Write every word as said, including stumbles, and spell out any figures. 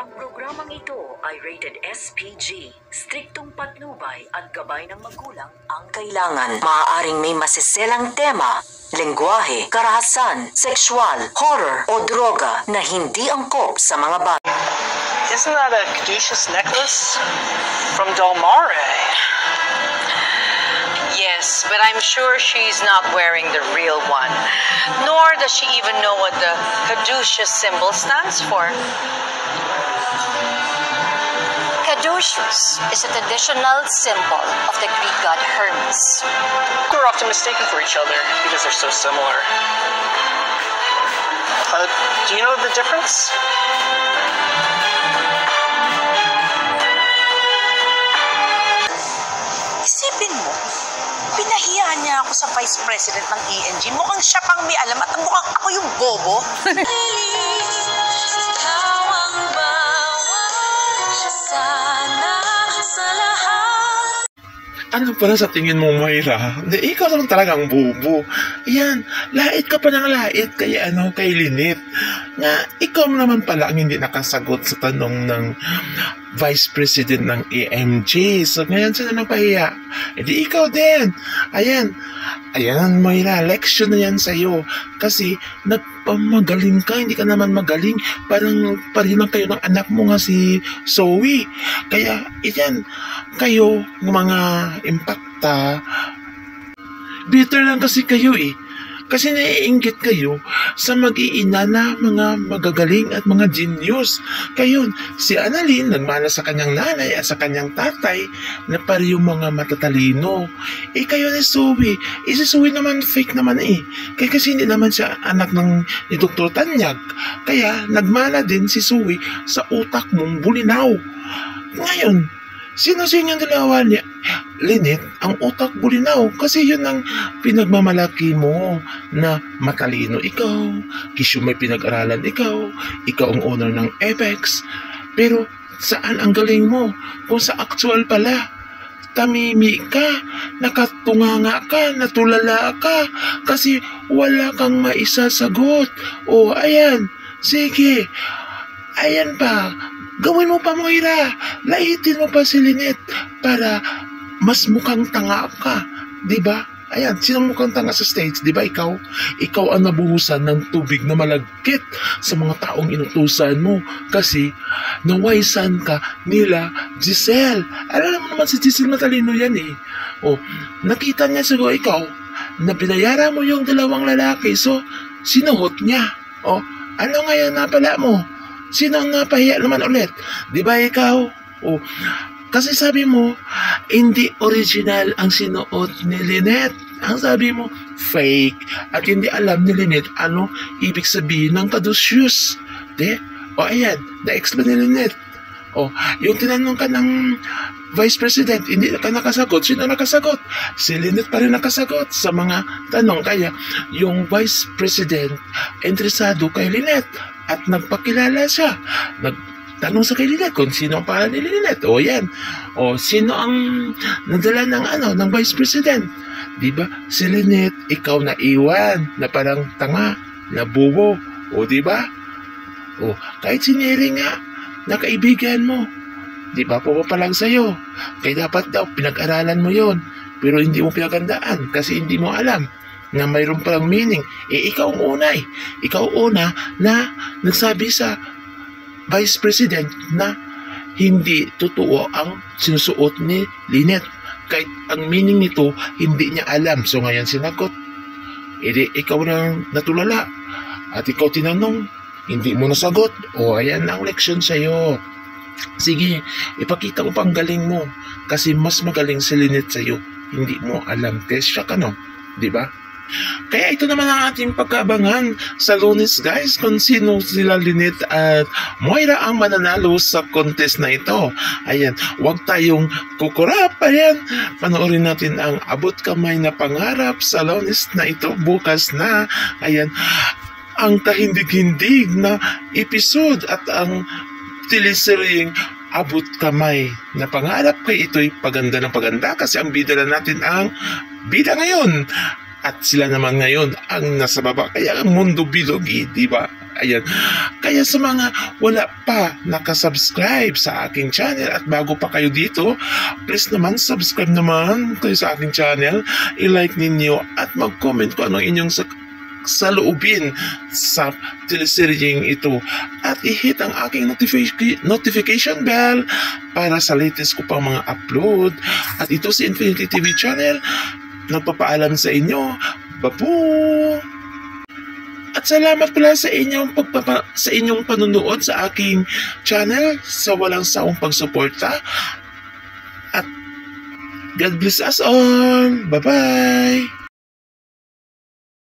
Ang programang ito ay rated S P G. Striktong patnubay at gabay ng magulang ang kailangan. Maaaring may masiselang tema, lengguwahe, karahasan, sexual, horror o droga na hindi angkop sa mga bata. Isn't that a caduceus necklace from Del Mare? Yes, but I'm sure she's not wearing the real one. Nor does she even know what the caduceus symbol stands for. Caduceus is a traditional symbol of the Greek god Hermes. We're often mistaken for each other because they're so similar. Uh, do you know the difference? Isipin mo, pinahiya niya ako sa vice president ng E N G. Mukhang siya pang may alam at mukhang ako yung bobo. Ano pala sa tingin mo, Moira? Hindi, ikaw naman talagang bobo. Yan, lait ka pa ng lait kay, ano, kay Lynette. Nga, ikaw naman pala ang hindi nakasagot sa tanong ng Vice President ng E M G. So, ngayon sila nagpahiya. E di ikaw din. Ayan. Ayan, Moira, leksyon na yan sa'yo. Kasi, nagpamagaling ka, hindi ka naman magaling. Parang parin lang kayo ng anak mo nga si Zoe. Kaya, ayan, kayo, mga impacta, bitter lang kasi kayo eh. Kasi naiinggit kayo sa mag-iina na mga magagaling at mga genius. Kayo, si Annalyn nagmana sa kanyang nanay at sa kanyang tatay na pari yung mga matatalino. Eh kayo ni Zoe, eh si Zoe naman fake naman eh. Kaya kasi hindi naman siya anak ng ni Doktor Tanyag. Kaya nagmana din si Zoe sa utak mong bulinaw. Ngayon, sino sa inyong dalawa niya? Lynette, ang utak bulinaw kasi yun ang pinagmamalaki mo na matalino ikaw, kisyo may pinag-aralan ikaw, ikaw ang owner ng Apex. Pero saan ang galing mo? Kung sa actual pala, tamimi ka, nakatunganga ka, natulala ka, kasi wala kang maisasagot. O ayan, sige, ayan pa, gawin mo pa, Moira. Laitin mo pa si Lynette para mas mukhang tanga ka. Diba? Ayan, sino mukhang tanga sa stage? Diba ikaw? Ikaw ang nabuhusan ng tubig na malagkit sa mga taong inutusan mo. Kasi nawaisan ka nila Giselle. Alam mo naman si Giselle matalino yan eh. O, nakita niya siguro ikaw na pinayara mo yung dalawang lalaki. So, sinuhot niya. O, ano ngayon na pala mo? Sino ang napahiya naman ulit? Di ba ikaw? O, kasi sabi mo, hindi original ang sinuot ni Lynette. Ang sabi mo, fake. At hindi alam ni Lynette ano ibig sabihin ng caduceus. Di? O ayan, na-explain ni Lynette. O, yung tinanong ka ng Vice President, hindi ka nakasagot. Sino nakasagot? Si Lynette pa rin nakasagot sa mga tanong. Kaya, yung Vice President, interesado kay Lynette. At nagpakilala siya. Nagtanong sa kay Lynette kung sino ang pangalan ni Lynette. O yan. O sino ang nadala ng ano, ng Vice President. Diba? Si Lynette, ikaw na iwan. Na parang tanga. Na bubo. O diba? O kahit siniri nga, na kaibigan mo. Diba? Pumapalang sa'yo. Kaya dapat daw, pinag-aralan mo yon. Pero hindi mo pinagandaan kasi hindi mo alam na mayroon palang meaning. Eh, ikaw ang una eh. Ikaw una na nagsabi sa Vice President na hindi totoo ang sinusuot ni Lynette. Kahit ang meaning nito, hindi niya alam. So ngayon sinagot. Eh, di, ikaw na natulala. At ikaw tinanong, hindi mo nasagot. O, ayan ang leksyon sa'yo. Sige, ipakita mo pang galing mo. Kasi mas magaling si Lynette sa'yo. Hindi mo alam. Kaya ka, no? Diba? Kaya ito naman ang ating pagkabangan sa Lunes, guys, kung sino sila Lynette at Moira ang mananalo sa contest na ito. Ayan, huwag tayong kukurap. Ayan, panoorin natin ang Abot Kamay na Pangarap sa Lunes na ito bukas na. Ayan, ang kahindig-hindig na episode at ang teleseryeng Abot Kamay na Pangarap. Kaya ito'y paganda ng paganda kasi ang bida na natin ang bida ngayon. At sila naman ngayon ang nasa baba. Kaya ang mundo bilogi, di ba? Ayan. Kaya sa mga wala pa nakasubscribe sa aking channel at bago pa kayo dito, please naman subscribe naman kayo sa aking channel, i-like ninyo at mag-comment kung ano inyong sa saloobin sa teleseryeng ito at i-hit ang aking notific- notification bell para sa latest ko pang mga upload. At ito si Infinity T V Channel, nagpapaalam sa inyo. Babu! At salamat pala sa inyong pagpapa, sa inyong panunood sa aking channel, sa walang sawang pagsuporta. At God bless us all. Bye-bye!